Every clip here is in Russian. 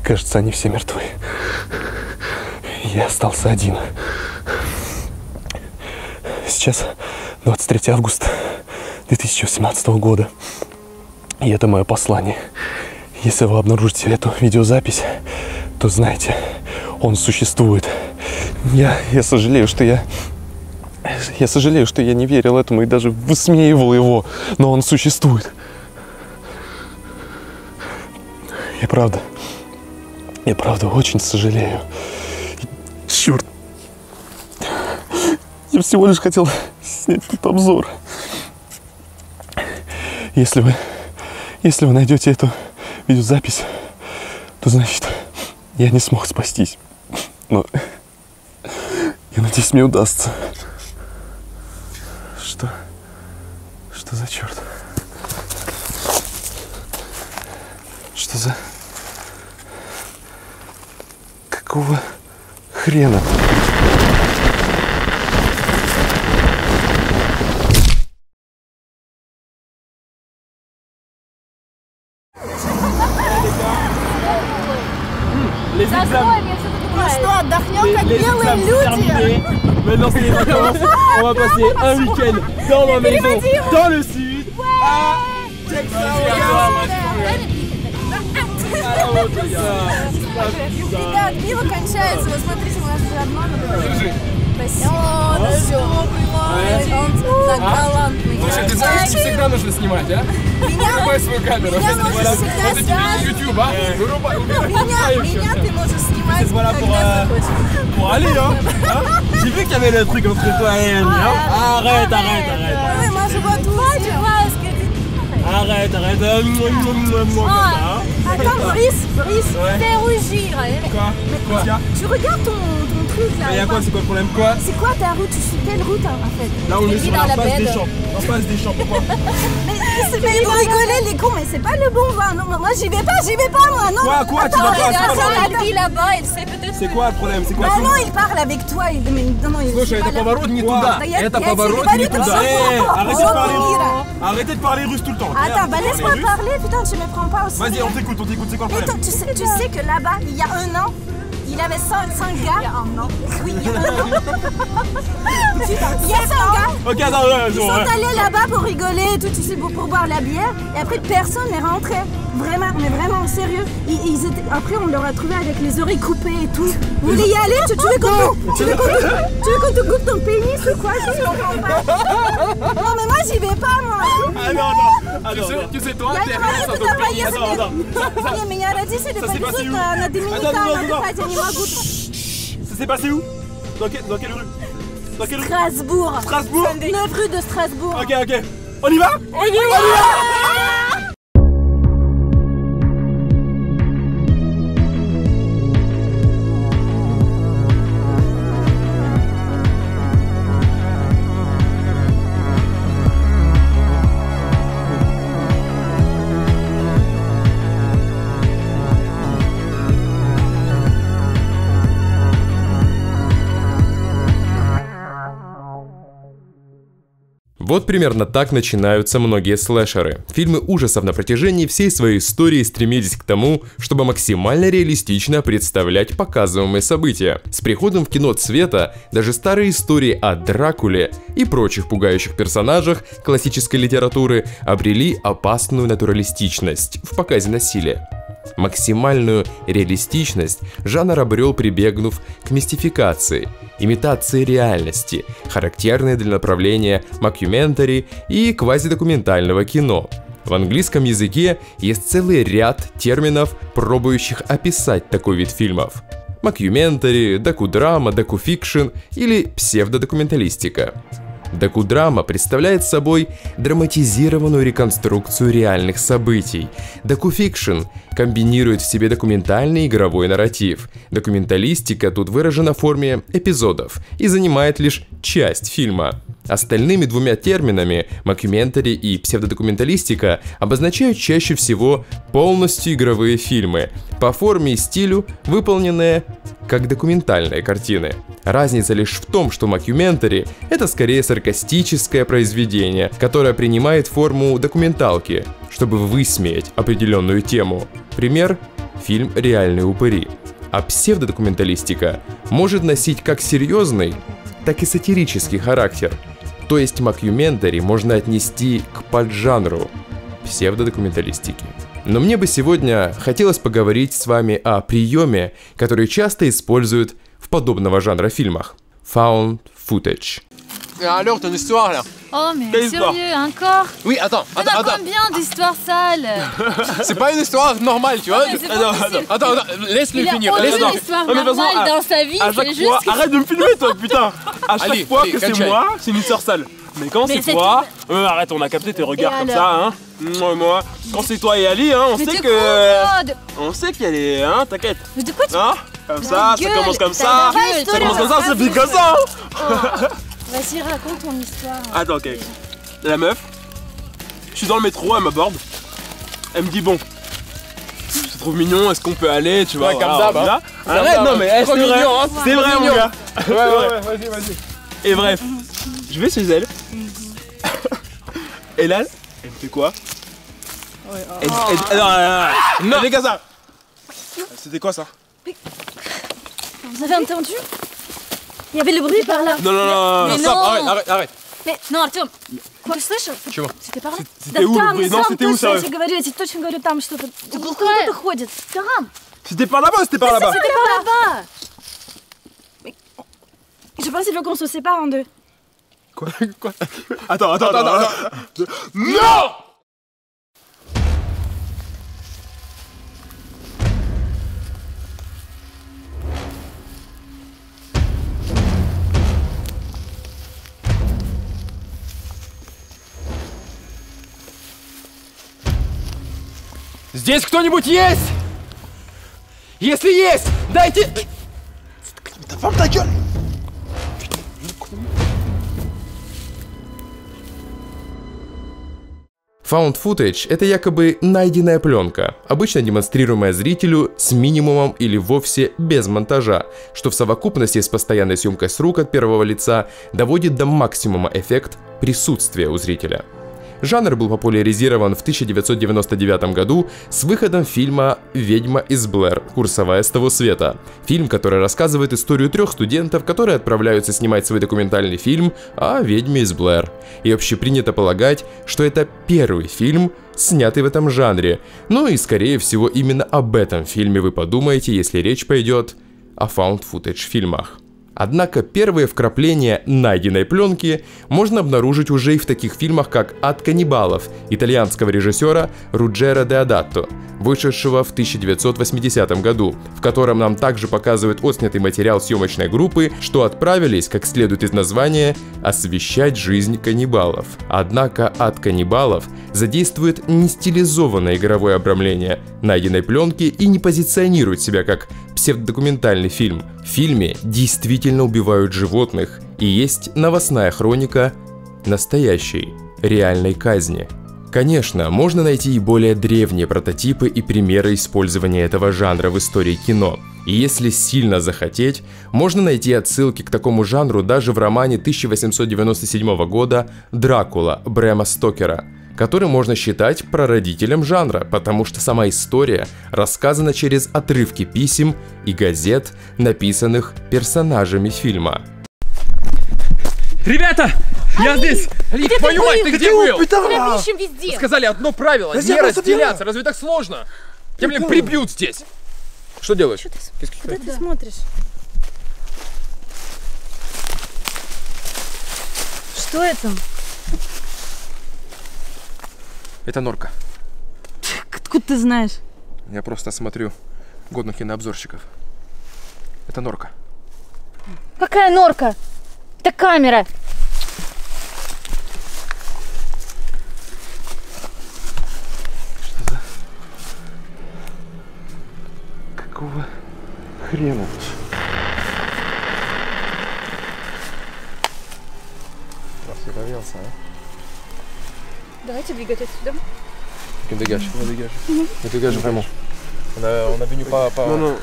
Кажется, они все мертвы. Я остался один. Сейчас 23 августа 2018 года. И это мое послание. Если вы обнаружите эту видеозапись, то знайте, он существует. Я сожалею, что я не верил этому и даже высмеивал его, но он существует. Я правда очень сожалею. Черт. Я всего лишь хотел снять этот обзор. Если вы найдете эту видеозапись, то значит, я не смог спастись. Но я надеюсь, мне удастся. Что за черт? Что за... Какого хрена? Ну что, отдохнем как белые люди? Maintenant c'est les vacances, on va passer un week-end dans ma maison, dans le sud. Ah, check ça, Ребят, пиво кончается, вот смотрите, у нас же одно. Спасибо, он галантный. Слушай, ты знаешь, что всегда нужно снимать, а? Вырубай свою камеру. Меня можешь всегда это тебе не YouTube, а? Вырубай, меня ты можешь снимать, voilà когда захочешь. Pour aller, hein? J'ai vu qu'il y avait le truc entre toi et elle, hein? Arrête. Oui, moi je vois tout. Arrête. Attends, Brice, fais rougir. Quoi? Tu regardes ton truc là. Mais y'a quoi? C'est quoi le problème? Quoi? C'est quoi ta route? Tu suis quelle route en fait? Là on est sur la passe des champs. La passe des champs, pourquoi? Mais ils vont rigoler les cons, mais c'est pas le bon vin. Non, moi j'y vais pas moi, non. Quoi? Tu vas pas? Elle vit là-bas, elle sait peut-être. C'est quoi le problème? C'est quoi? Ah non, il parle avec toi. Слушай, это поворот не туда. Это поворот не туда. Arrêtez de parler russe tout le temps. Attends, bah laisse-moi parler, putain, tu me prends pas au sérieux. Vas-y, on t'écoute, c'est quoi le problème? Tu sais que là-bas, il y a un an, il avait 5 gars. Il y a un an? Oui, il y a un an. Il y a 5 gars. Ok, attends, ils sont allés là-bas pour rigoler et tout, tu sais, pour boire la bière. Et après, personne n'est rentré. Vraiment, mais vraiment, sérieux. Après, on leur a trouvé avec les oreilles coupées et tout. Vous voulez y aller? Tu veux qu'on te coupe ton pénis ou quoi? Je comprends pas. Non, mais moi, j'y vais pas, moi. Ah non. Tu sais, toi, t'es rien sans ton pénis. Attends. Mais я родители повезут на Доминикану отдыхать, я не могу. Ça s'est passé où? Dans quelle rue? Strasbourg. 9 rue de Strasbourg. Ok. On y va? On y va. Вот примерно так начинаются многие слэшеры. Фильмы ужасов на протяжении всей своей истории стремились к тому, чтобы максимально реалистично представлять показываемые события. С приходом в кино цвета даже старые истории о Дракуле и прочих пугающих персонажах классической литературы обрели опасную натуралистичность в показе насилия. Максимальную реалистичность жанр обрел, прибегнув к мистификации, имитации реальности, характерной для направления мокюментари и квазидокументального кино. В английском языке есть целый ряд терминов, пробующих описать такой вид фильмов. Мокюментари, докудрама, докуфикшн или псевдодокументалистика. Докудрама представляет собой драматизированную реконструкцию реальных событий. Докуфикшн комбинирует в себе документальный и игровой нарратив. Документалистика тут выражена в форме эпизодов и занимает лишь часть фильма. Остальными двумя терминами, мокюментари и псевдодокументалистика, обозначают чаще всего полностью игровые фильмы, по форме и стилю выполненные как документальные картины. Разница лишь в том, что мокюментари — это скорее саркастическое произведение, которое принимает форму документалки, чтобы высмеять определенную тему. Пример — фильм «Реальные упыри». А псевдодокументалистика может носить как серьезный, так и сатирический характер. То есть мокюментари можно отнести к поджанру псевдодокументалистики. Но мне бы сегодня хотелось поговорить с вами о приеме, который часто используют в подобного жанра фильмах. Found footage. Alors, ton histoire là? Oh mais Quelle histoire? sérieux, encore? Oui, attends, T'en as combien d'histoires sales? C'est pas une histoire normale, tu vois. mais c'est pas possible. Attends, laisse-le Il a finir. aucune Laisse-le. histoire Non, mais de toute façon, normale dans sa vie, À c'est chaque juste fois, que... arrête de me filmer toi putain. À chaque Allez, fois allez, que c'est Kachai. moi, c'est une histoire sale. Mais quand Mais c'est c'est toi, arrête, on a capté tes regards Et comme alors ça, hein. Moi, quand c'est toi et Ali, hein, on Mais sait de que, quoi, de... on sait qu'il y a les, hein, t'inquiète, Mais de quoi tu... hein. Comme ça, ça gueule, commence comme t'as ça, la gueule, ça commence comme ça, ça finit comme ça. Hein. Vas-y, raconte ton histoire. Attends, ok. La meuf, je suis dans le métro, elle m'aborde. Elle me dit bon, je te trouve mignon, est-ce qu'on peut aller, tu vois, Ouais, comme voilà, d'hab, hein. là. Comme Arrête, d'hab, non mais trop c'est vrai, mignon, hein. c'est vrai mon mignon. gars. Ouais, vas-y. Et bref, je vais chez elle. Et là, elle me fait quoi? Non, les gars, ça. C'était quoi ça? Vous avez entendu? Il y avait le bruit par là. Non, Mais Stop, non. arrête. Mais non, Артём, Quoi, слышишь? Чего? c'était par là. C'était où le bruit? Non, c'était où ça? Я тебе говорю, я тебе точно говорю, там что-то. Pourquoi? Кто-то ходит. Там. C'était par là-bas ou c'était par là-bas? C'était par là-bas. Je pense qu'il veut qu'on se sépare en deux. Quoi? Attends. Non! Здесь кто-нибудь есть? Если есть, дайте... Ferme ta gueule! Found footage — это якобы найденная пленка, обычно демонстрируемая зрителю с минимумом или вовсе без монтажа, что в совокупности с постоянной съемкой с рук от первого лица доводит до максимума эффект присутствия у зрителя. Жанр был популяризирован в 1999 году с выходом фильма «Ведьма из Блэр. Курсовая с того света». Фильм, который рассказывает историю 3 студентов, которые отправляются снимать свой документальный фильм о ведьме из Блэр. И общепринято полагать, что это первый фильм, снятый в этом жанре. Ну и скорее всего именно об этом фильме вы подумаете, если речь пойдет о found footage фильмах. Однако первые вкрапления найденной пленки можно обнаружить уже и в таких фильмах, как «Ад каннибалов» итальянского режиссера Руджеро Деодатто, вышедшего в 1980 году, в котором нам также показывают отснятый материал съемочной группы, что отправились, как следует из названия, освещать жизнь каннибалов. Однако «Ад каннибалов» задействует не стилизованное игровое обрамление найденной пленки и не позиционирует себя как псевдодокументальный фильм. В фильме действительно убивают животных, и есть новостная хроника настоящей, реальной казни. Конечно, можно найти и более древние прототипы и примеры использования этого жанра в истории кино. И если сильно захотеть, можно найти отсылки к такому жанру даже в романе 1897 года «Дракула» Брэма Стокера, который можно считать прародителем жанра, потому что сама история рассказана через отрывки писем и газет, написанных персонажами фильма. Ребята, я здесь! Твою мать, ты где был? Мы ищем везде. Сказали одно правило, не разделяться, разве так сложно? Тебя, блин, прибьют здесь. Что делаешь? Куда ты смотришь? Что это? Это норка. Откуда ты знаешь? Я просто смотрю годных кинообзорщиков. Это норка. Какая норка? Это камера. Какого хрена? Раз я повелся, а? Давайте двигать отсюда. Не dégage. Ne dégage vraiment. On a venu pas... Non.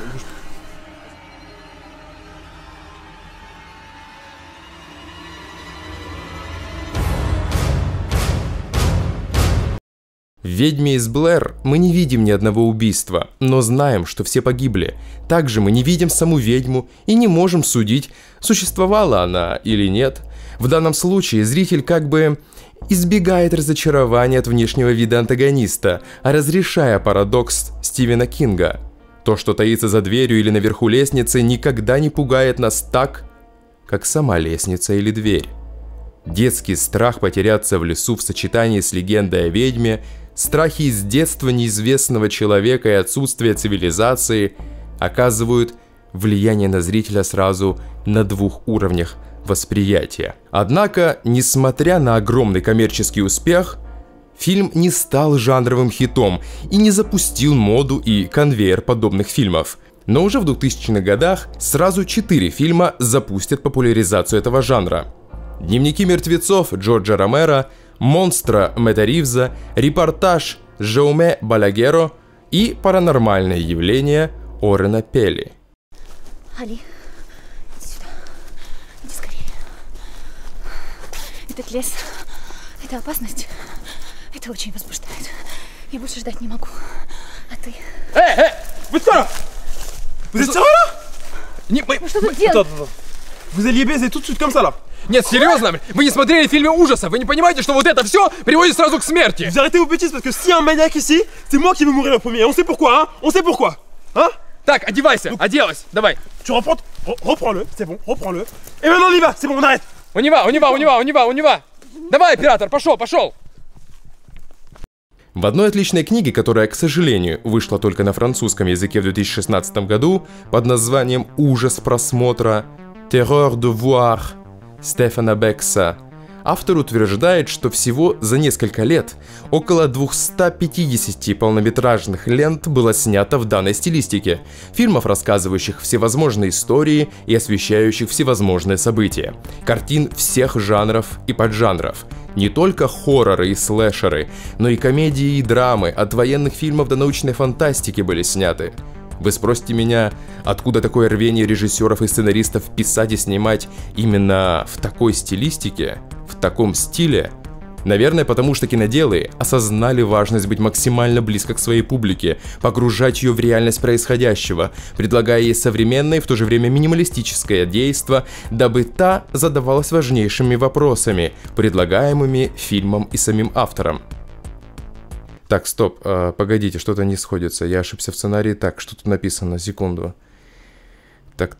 В «Ведьме из Блэр» мы не видим ни одного убийства, но знаем, что все погибли. Также мы не видим саму ведьму и не можем судить, существовала она или нет. В данном случае зритель как бы избегает разочарования от внешнего вида антагониста, разрешая парадокс Стивена Кинга. То, что таится за дверью или наверху лестницы, никогда не пугает нас так, как сама лестница или дверь. Детский страх потеряться в лесу в сочетании с легендой о ведьме, страхи из детства неизвестного человека и отсутствие цивилизации оказывают влияние на зрителя сразу на двух уровнях восприятия. Однако, несмотря на огромный коммерческий успех, фильм не стал жанровым хитом и не запустил моду и конвейер подобных фильмов. Но уже в 2000-х годах сразу 4 фильма запустят популяризацию этого жанра. «Дневники мертвецов» Джорджа Ромеро, «Монстра» Мэтта Ривза, «Репортаж» Жауме Балагеро и «Паранормальное явление» Орена Пелли. Али, иди сюда. Иди скорее. Этот лес, это опасность. Это очень возбуждает. Я больше ждать не могу. А ты? Vous êtes quoi là? Vous êtes sérieux là? Ну что тут делать? Attends. Vous alliez baiser tout de suite comme ça là? Нет, серьезно, вы не смотрели фильмы ужасов, вы не понимаете, что вот это все приводит сразу к смерти? Vous arrêtez vos bêtises parce que s'il y a un maniaque ici, c'est moi qui vais mourir le premier. On sait pourquoi, hein? On sait pourquoi, hein? Так, одевайся, оделась, давай. Tu reprends, reprends-le, c'est bon, reprends-le. Et maintenant on y va, c'est bon, on arrête. On y va. Давай, оператор, пошел. В одной отличной книге, которая, к сожалению, вышла только на французском языке в 2016 году под названием «Ужас просмотра» «Terreur de voir» Стефана Бекса, автор утверждает, что всего за несколько лет около 250 полнометражных лент было снято в данной стилистике, фильмов, рассказывающих всевозможные истории и освещающих всевозможные события, картин всех жанров и поджанров. Не только хорроры и слэшеры, но и комедии и драмы, от военных фильмов до научной фантастики были сняты. Вы спросите меня, откуда такое рвение режиссеров и сценаристов писать и снимать именно в такой стилистике, в таком стиле? Наверное, потому что киноделы осознали важность быть максимально близко к своей публике, погружать ее в реальность происходящего, предлагая ей современное и в то же время минималистическое действо, дабы та задавалась важнейшими вопросами, предлагаемыми фильмом и самим автором. Так, стоп, погодите, что-то не сходится, я ошибся в сценарии. Так, что тут написано? Секунду. Так,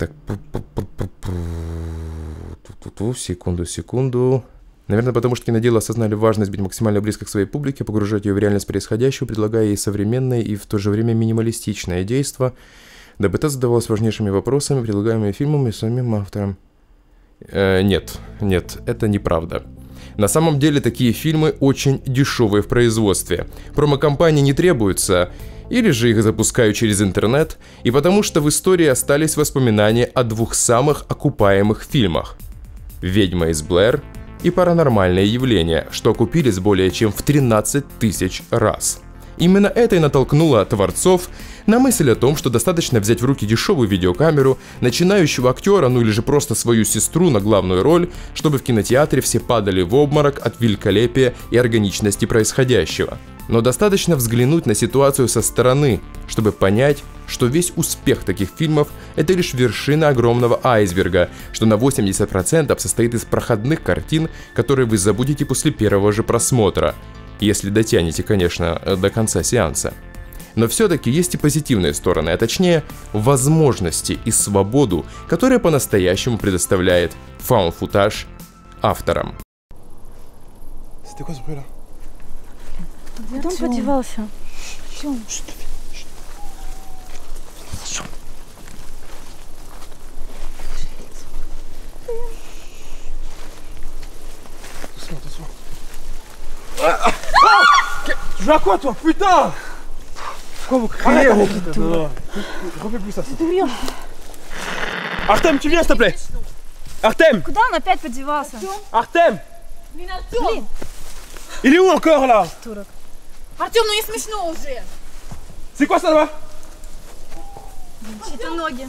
секунду. Наверное, потому что киноделы осознали важность быть максимально близко к своей публике, погружать ее в реальность происходящего, предлагая ей современное и в то же время минималистичное действо, дабы та задавалась важнейшими вопросами, предлагаемыми фильмом и самим автором. Нет, это неправда. На самом деле такие фильмы очень дешевые в производстве. Промо-компании не требуются, или же их запускают через интернет, и потому что в истории остались воспоминания о двух самых окупаемых фильмах «Ведьма из Блэр» и «Паранормальное явление», что окупились более чем в 13 тысяч раз. Именно это и натолкнуло творцов на мысль о том, что достаточно взять в руки дешевую видеокамеру, начинающего актера, ну или же просто свою сестру на главную роль, чтобы в кинотеатре все падали в обморок от великолепия и органичности происходящего. Но достаточно взглянуть на ситуацию со стороны, чтобы понять, что весь успех таких фильмов – это лишь вершина огромного айсберга, что на 80% состоит из проходных картин, которые вы забудете после первого же просмотра, если дотянете, конечно, до конца сеанса. Но все-таки есть и позитивные стороны, а точнее возможности и свободу, которые по-настоящему предоставляет фаун-футаж авторам. C'était quoi ce bruit là? Куда он подевался? Doucement. Tu joues à quoi toi, putain? Pourquoi vous criez? Refais plus ça. Artem, tu viens s'il te plaît. Artem. Куда он опять подевался? Artem. Блин, Il est où encore là? Артем, ну не смешно уже! C'est quoi ça là-bas? чьи-то ноги.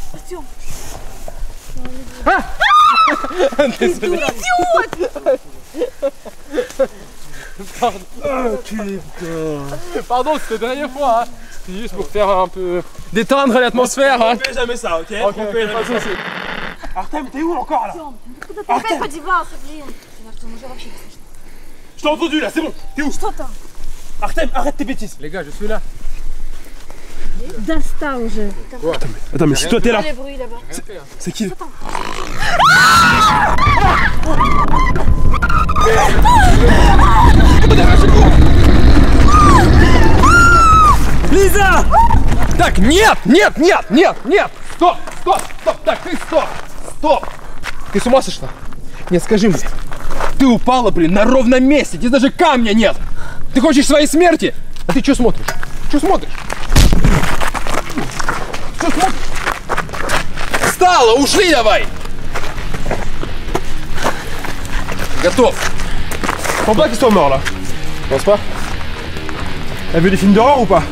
Désolé. Pardon, c'était la dernière fois, hein. C'est juste pour faire un peu détendre l'atmosphère, hein. On fait jamais ça, ok? Ok, pas de souci. Artem, t'es où encore là? Опять подевался, блин. Je t'ai entendu là, c'est bon. T'es où? Что там? Artem, arrête tes bêtises. Les gars, je suis là. Достал уже. Attends, mais si toi t'es là, Les bruits là-bas. c'est qui? Лиза! Так, нет! Стоп! Так, ты стоп! Ты с ума сошла? Нет, скажи мне. Ты упала, блин, на ровном месте. Здесь даже камня нет. Ты хочешь своей смерти? А ты что смотришь? Встала, ушли давай! Готов. Je pense pas qu'ils soient morts là. Pense pas? T'as vu des films d'horreur ou pas?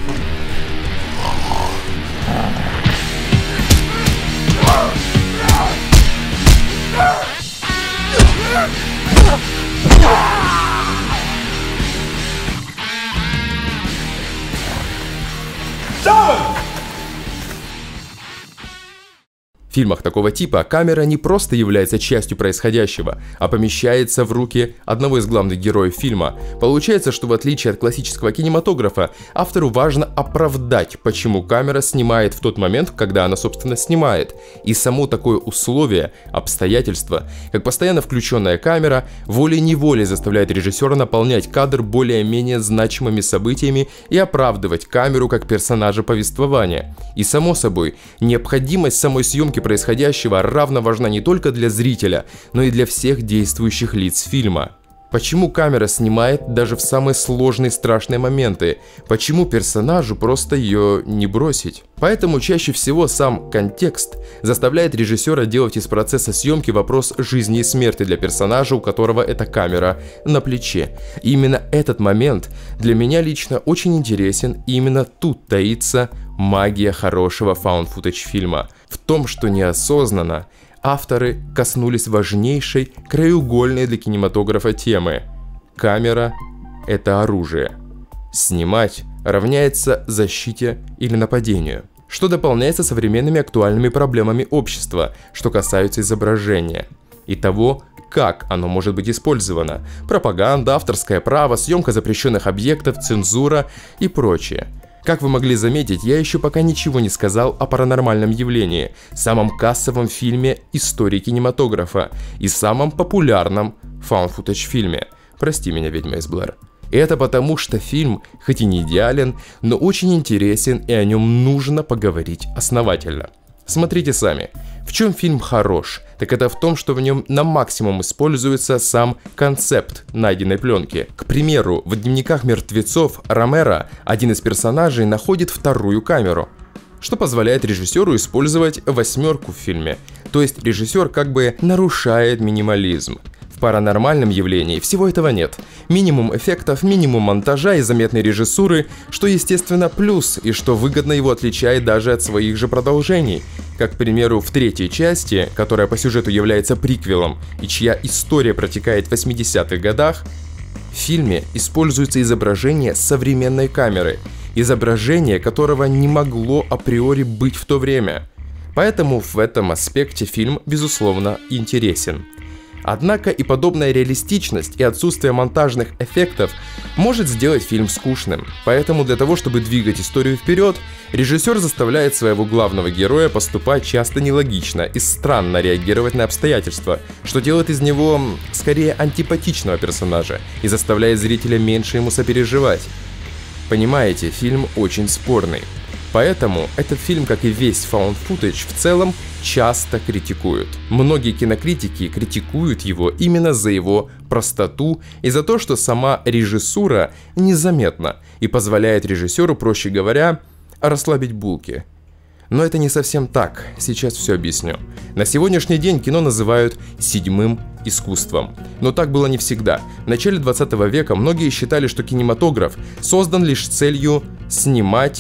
В фильмах такого типа камера не просто является частью происходящего, а помещается в руки одного из главных героев фильма. Получается, что в отличие от классического кинематографа, автору важно оправдать, почему камера снимает в тот момент, когда она, собственно, снимает. И само такое условие, обстоятельство, как постоянно включенная камера, волей-неволей заставляет режиссера наполнять кадр более-менее значимыми событиями и оправдывать камеру как персонажа повествования. И само собой, необходимость самой съемки происходящего равно важна не только для зрителя, но и для всех действующих лиц фильма. Почему камера снимает даже в самые сложные страшные моменты? Почему персонажу просто ее не бросить? Поэтому чаще всего сам контекст заставляет режиссера делать из процесса съемки вопрос жизни и смерти для персонажа, у которого эта камера на плече. И именно этот момент для меня лично очень интересен, и именно тут таится магия хорошего found-footage фильма. В том, что неосознанно авторы коснулись важнейшей, краеугольной для кинематографа темы. Камера – это оружие. Снимать равняется защите или нападению, что дополняется современными актуальными проблемами общества, что касаются изображения и того, как оно может быть использовано. Пропаганда, авторское право, съемка запрещенных объектов, цензура и прочее. Как вы могли заметить, я еще пока ничего не сказал о паранормальном явлении, самом кассовом фильме истории кинематографа и самом популярном found-footage фильме. Прости меня, ведьма из Блэр. И это потому, что фильм, хоть и не идеален, но очень интересен, и о нем нужно поговорить основательно. Смотрите сами. В чем фильм хорош? Так это в том, что в нем на максимум используется сам концепт найденной пленки. К примеру, в «Дневниках мертвецов» Ромеро, один из персонажей, находит вторую камеру, что позволяет режиссеру использовать восьмерку в фильме. То есть режиссер как бы нарушает минимализм. В паранормальном явлении всего этого нет. Минимум эффектов, минимум монтажа и заметной режиссуры, что естественно плюс и что выгодно его отличает даже от своих же продолжений. Как, к примеру, в третьей части, которая по сюжету является приквелом и чья история протекает в 80-х годах, в фильме используется изображение современной камеры, изображение которого не могло априори быть в то время. Поэтому в этом аспекте фильм, безусловно, интересен. Однако и подобная реалистичность и отсутствие монтажных эффектов может сделать фильм скучным. Поэтому для того, чтобы двигать историю вперед, режиссер заставляет своего главного героя поступать часто нелогично и странно реагировать на обстоятельства, что делает из него скорее антипатичного персонажа и заставляет зрителя меньше ему сопереживать. Понимаете, фильм очень спорный. Поэтому этот фильм, как и весь found footage в целом, часто критикуют. Многие кинокритики критикуют его именно за его простоту и за то, что сама режиссура незаметна и позволяет режиссеру, проще говоря, расслабить булки. Но это не совсем так, сейчас все объясню. На сегодняшний день кино называют седьмым искусством. Но так было не всегда. В начале 20 века многие считали, что кинематограф создан лишь с целью снимать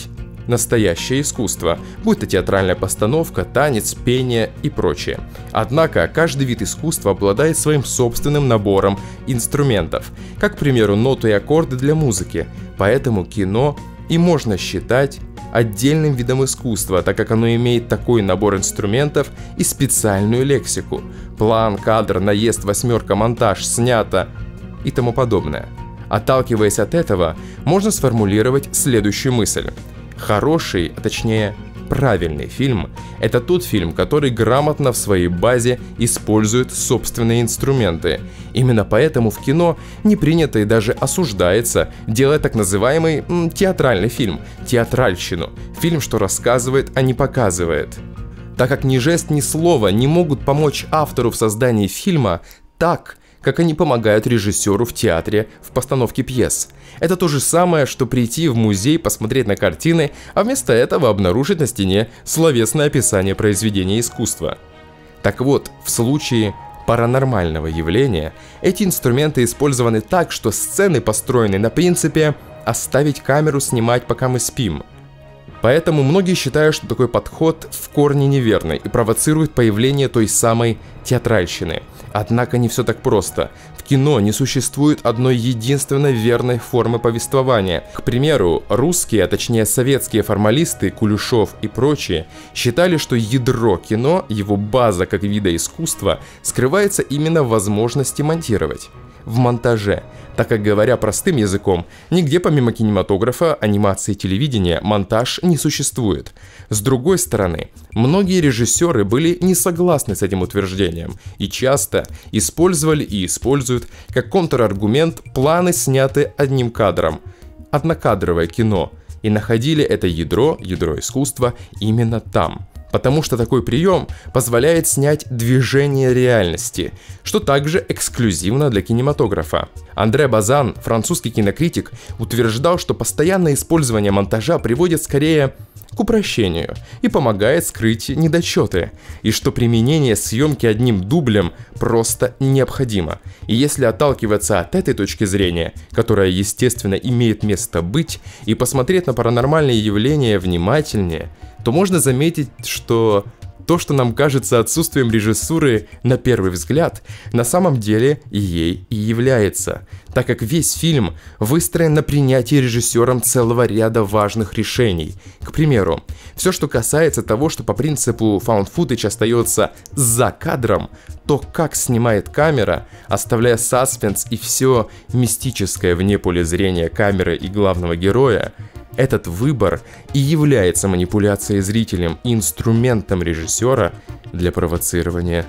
настоящее искусство, будь то театральная постановка, танец, пение и прочее. Однако, каждый вид искусства обладает своим собственным набором инструментов, как, к примеру, ноты и аккорды для музыки, поэтому кино и можно считать отдельным видом искусства, так как оно имеет такой набор инструментов и специальную лексику: план, кадр, наезд, восьмерка, монтаж, снято и тому подобное. Отталкиваясь от этого, можно сформулировать следующую мысль. Хороший, а точнее правильный фильм – это тот фильм, который грамотно в своей базе использует собственные инструменты. Именно поэтому в кино не принято и даже осуждается делать так называемый театральный фильм, театральщину, фильм, что рассказывает, а не показывает. Так как ни жест, ни слово не могут помочь автору в создании фильма так, как они помогают режиссеру в театре в постановке пьес. Это то же самое, что прийти в музей, посмотреть на картины, а вместо этого обнаружить на стене словесное описание произведения искусства. Так вот, в случае паранормального явления эти инструменты использованы так, что сцены построены на принципе «оставить камеру снимать, пока мы спим». Поэтому многие считают, что такой подход в корне неверный и провоцирует появление той самой театральщины. Однако не все так просто. В кино не существует одной единственной верной формы повествования. К примеру, русские, а точнее советские формалисты, Кулешов и прочие, считали, что ядро кино, его база как вида искусства, скрывается именно в возможности монтировать. В монтаже, так как, говоря простым языком, нигде помимо кинематографа, анимации и телевидения монтаж не существует. С другой стороны, многие режиссеры были не согласны с этим утверждением и часто использовали и используют как контраргумент планы, снятые одним кадром, однокадровое кино, и находили это ядро искусства именно там. Потому что такой прием позволяет снять движение реальности, что также эксклюзивно для кинематографа. Андре Базан, французский кинокритик, утверждал, что постоянное использование монтажа приводит скорее к упрощению и помогает скрыть недочеты, и что применение съемки одним дублем просто необходимо. И если отталкиваться от этой точки зрения, которая, естественно, имеет место быть, и посмотреть на паранормальные явления внимательнее, то можно заметить, что то, что нам кажется отсутствием режиссуры на первый взгляд, на самом деле ей и является, так как весь фильм выстроен на принятии режиссером целого ряда важных решений. К примеру, все, что касается того, что по принципу found footage остается за кадром, то, как снимает камера, оставляя саспенс и все мистическое вне поля зрения камеры и главного героя, этот выбор и является манипуляцией зрителем и инструментом режиссера для провоцирования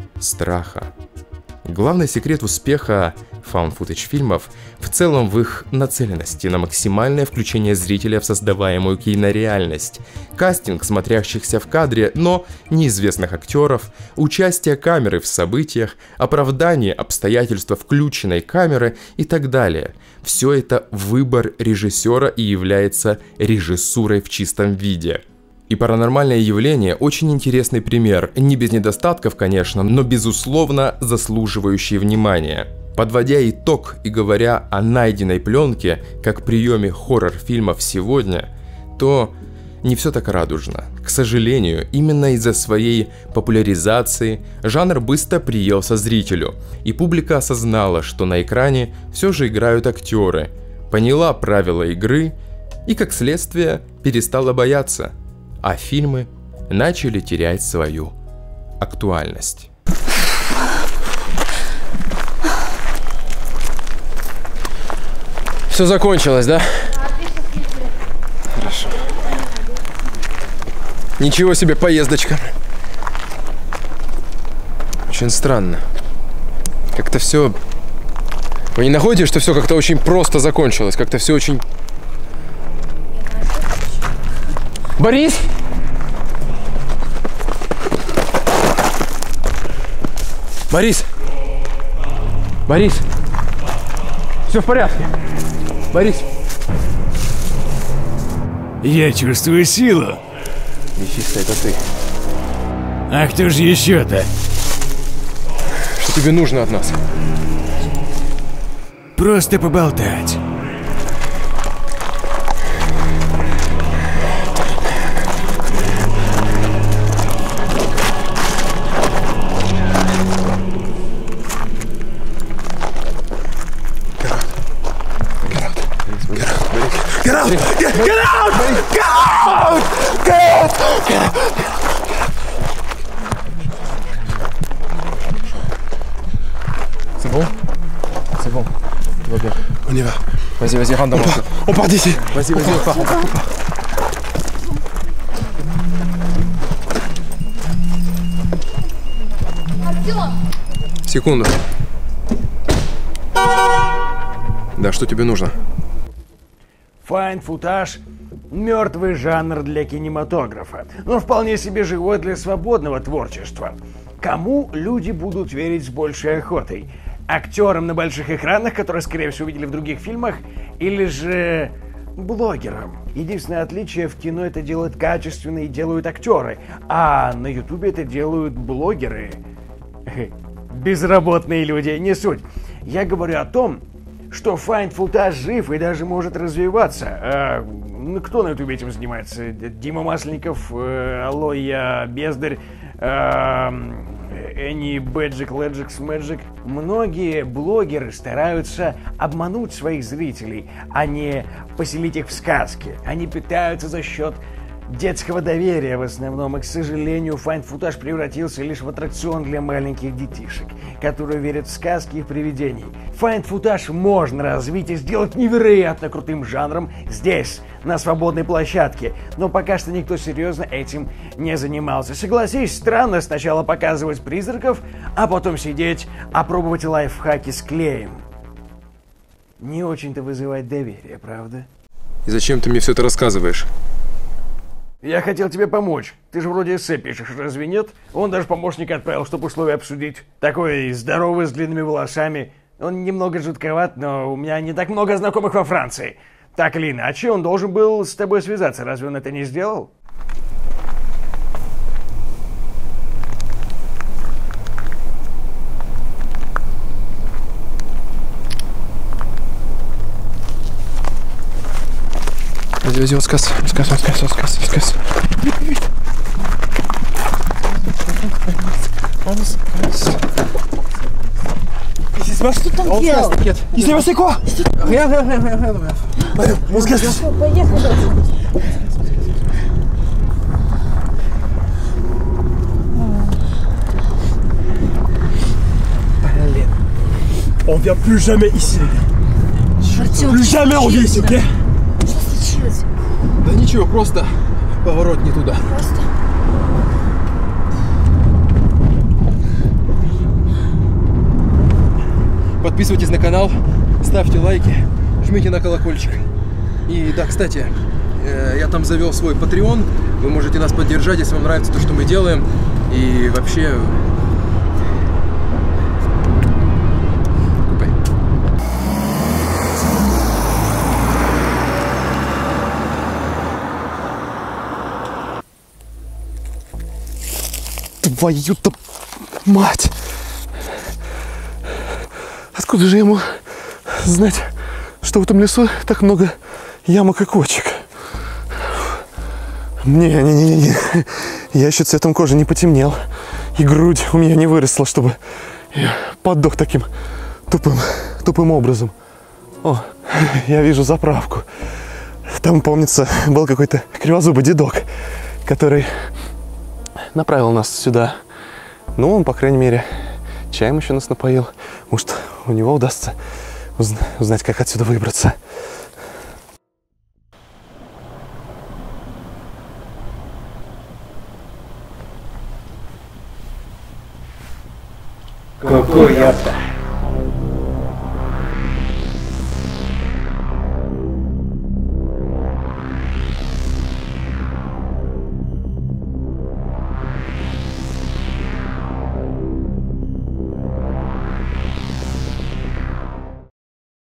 страха. Главный секрет успеха found-footage фильмов в целом в их нацеленности на максимальное включение зрителя в создаваемую кинореальность, кастинг смотрящихся в кадре, но неизвестных актеров, участие камеры в событиях, оправдание обстоятельства включенной камеры и так далее. Все это выбор режиссера и является режиссурой в чистом виде. И паранормальное явление очень интересный пример, не без недостатков, конечно, но безусловно заслуживающий внимания. Подводя итог и говоря о найденной пленке как приеме хоррор-фильмов сегодня, то не все так радужно. К сожалению, именно из-за своей популяризации жанр быстро приелся зрителю, и публика осознала, что на экране все же играют актеры, поняла правила игры и, как следствие, перестала бояться, а фильмы начали терять свою актуальность. Все закончилось, да? Хорошо. Ничего себе поездочка. Очень странно. Как-то все... Вы не находите, что все как-то очень просто закончилось? Как-то все очень... Борис! Борис! Борис! Все в порядке. Борис! Я чувствую силу. Мефисто, это ты. А кто же еще-то? Что тебе нужно от нас? Просто поболтать. Смотри. Get out! Get out! Get out! C'est bon? C'est bon. Tout va bien. On y va. Vas-y, vas-y, rentre dans mon truc. On part d'ici. Vas-y, vas-y, on part. Секунду. Да, что тебе нужно? Файн-футаж – мертвый жанр для кинематографа, но вполне себе живой для свободного творчества. Кому люди будут верить с большей охотой? Актерам на больших экранах, которые, скорее всего, видели в других фильмах, или же блогерам? Единственное отличие – в кино это делают качественно и делают актеры, а на ютубе это делают блогеры. Безработные люди, не суть. Я говорю о том, что файн-футаж жив и даже может развиваться. Кто на ютубе этим занимается? Дима Масленников, Алоя Бездарь, Энни Бэджик, Леджик, Смэджик. Многие блогеры стараются обмануть своих зрителей, а не поселить их в сказки. Они питаются за счет детского доверия в основном, и, к сожалению, файн-футаж превратился лишь в аттракцион для маленьких детишек, которые верят в сказки и привидений. Файн-футаж можно развить и сделать невероятно крутым жанром здесь, на свободной площадке, но пока что никто серьезно этим не занимался. Согласись, странно сначала показывать призраков, а потом сидеть, опробовать лайфхаки с клеем. Не очень-то вызывает доверие, правда? И зачем ты мне все это рассказываешь? Я хотел тебе помочь. Ты же вроде эссе пишешь, разве нет? Он даже помощника отправил, чтобы условия обсудить. Такой здоровый, с длинными волосами. Он немного жутковат, но у меня не так много знакомых во Франции. Так или иначе, он должен был с тобой связаться. Разве он это не сделал? Vas-y, on se casse, on se casse, on se casse, on se casse, on se casse. Qu'est-ce qui se passe? On se casse, t'inquiète. Il s'est passé quoi? Rien. On se casse. On vient plus jamais ici, les gars. Plus jamais on vient ici, ok? Да ничего, просто поворот не туда. Подписывайтесь на канал, ставьте лайки, жмите на колокольчик. И да, кстати, я там завел свой Patreon. Вы можете нас поддержать, если вам нравится то, что мы делаем. И вообще... Твою-то мать! Откуда же ему знать, что в этом лесу так много ямок и кочек? Не. Я еще цветом кожи не потемнел. И грудь у меня не выросла, чтобы я подох таким тупым образом. О, я вижу заправку. Там, помнится, был какой-то кривозубый дедок, который направил нас сюда. Ну, он, по крайней мере, чаем еще нас напоил. Может, у него удастся узнать, как отсюда выбраться. Ку-ку, ёпта.